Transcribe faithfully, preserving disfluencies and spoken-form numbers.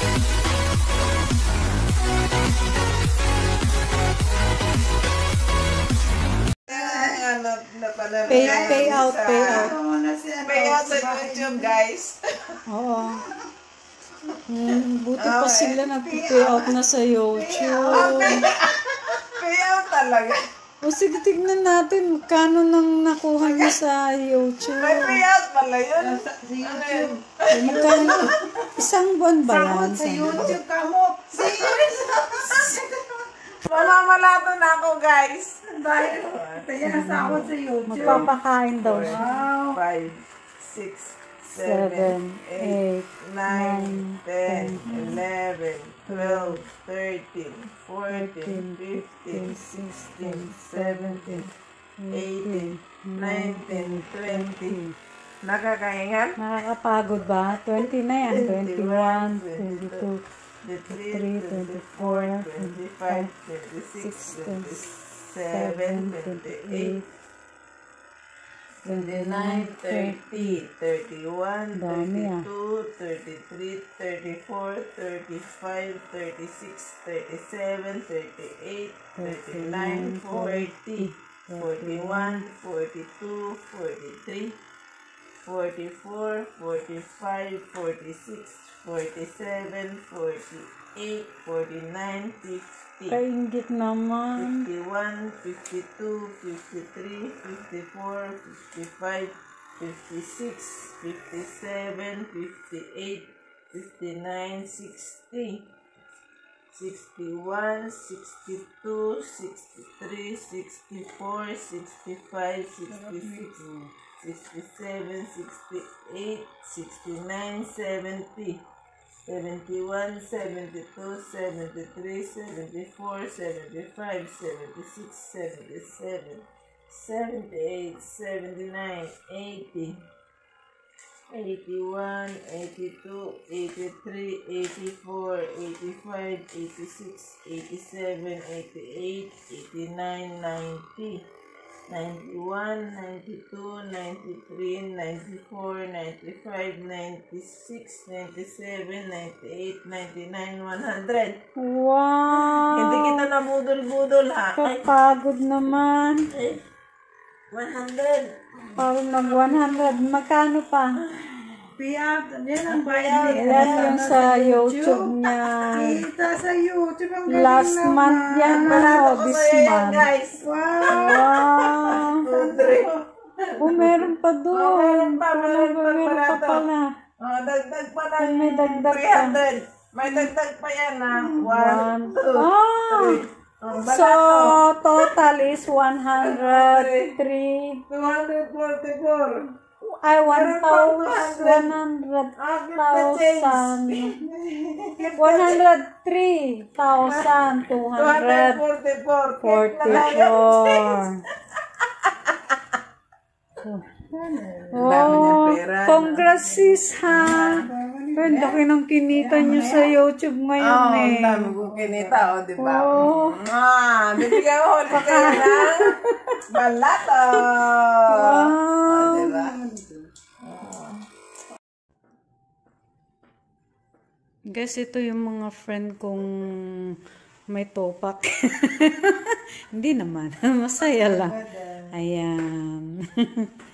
Pay, pay out, pay out. Pay out sa YouTube, guys. Oo. Hmm, buti pa sila nag-pay out na sa YouTube. Pay out talaga. O sige, tignan natin kano nang nakuha niya sa YouTube. May pay out pala yun. Sa YouTube. Magkano? Isang buwan ba yan? Sa YouTube ka mo. Serious? Mamamalato na ako, guys. Dahil, kaya nasakot sa YouTube. Magpapakain daw siya. five, six, seven, eight, nine, ten, eleven, twelve, thirteen, fourteen, fifteen, sixteen, seventeen, eighteen, nineteen, twenty. Nakakaingat? Nakakapagod ba? twenty na yan. twenty-one, twenty-two, twenty-three, twenty-four, twenty-five, twenty-six, twenty-seven, twenty-eight, twenty-nine, thirty, thirty-one, thirty-two, thirty-three, thirty-four, thirty-five, thirty-six, thirty-seven, thirty-eight, thirty-nine, forty, forty-one, forty-two, forty-three, forty-four, forty-five, forty-six, forty-seven, forty-eight, forty-nine, fifty. Kaingit naman. fifty-one, fifty-two, fifty-three, fifty-four, fifty-five, fifty-six, fifty-seven, fifty-eight, fifty-nine, sixty, sixty-one, sixty-two, sixty-three, sixty-four, sixty-five, sixty-six, sixty-seven, sixty-eight, sixty-nine, seventy, seventy-one, seventy-two, seventy-three, seventy-four, seventy-five, seventy-six, seventy-seven, seventy-eight, seventy-nine, eighty, eighty-one, eighty-two, eighty-three, eighty-four, eighty-five, eighty-six, eighty-seven, eighty-eight, eighty-nine, ninety, ninety-one, ninety-two, ninety-three, ninety-four, ninety-five, ninety-six, ninety-seven, ninety-eight, ninety-nine, one hundred. Wow! Hindi kita nabudol-budol, ha? Kapagod naman. Eh, one hundred. Parang nag one hundred. Magkano pa? Piat, yan ang bayad. Yan yung sa YouTube niya. Kita sa YouTube. Ang galing Last naman. month yan. Barato Ano, ko this sa'yo yan, month. guys. Wow. Wow! Oh, meron pa doon. Oh, meron pa, meron pa, Meron pa barato. pala. Oh, dagdag pa ng May dagdag three pa. hundred. May dagdag pa yan, ha? One. One, two, Ah! three. Oh, So, barato. total is one hundred three. two hundred forty-four. Ay, one Meron pang two thousand, hundred. one hundred Agad na change. thousand. one hundred three thousand two two hundred hundred forty-four. forty-four. Dami niya Oh, pera. congrats sis ha. Ang laki ng kinita niyo sa YouTube ngayon Oo, eh. ang dami kong kinita, o, di ba? Oo. Ah, bibigyan ko ulit kayo ng balato. Wow. O, di ba? Guys, ito yung mga friend kong may topak. Hindi naman. Masaya lang. Ayan.